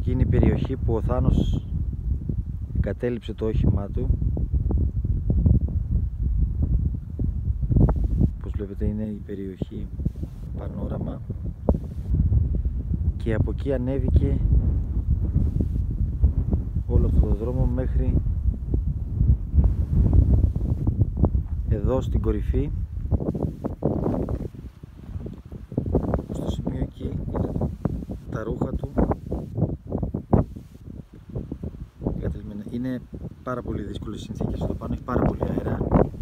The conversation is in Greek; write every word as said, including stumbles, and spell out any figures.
εκεί είναι η περιοχή που ο Θάνος εγκατέλειψε το όχημά του. Όπως βλέπετε είναι η περιοχή πανόραμα και από εκεί ανέβηκε όλο αυτό το δρόμο μέχρι εδώ στην κορυφή. Στο σημείο εκεί είναι τα ρούχα του. Είναι πάρα πολύ δύσκολες συνθήκες εδώ πάνω, έχει πάρα πολύ αέρα.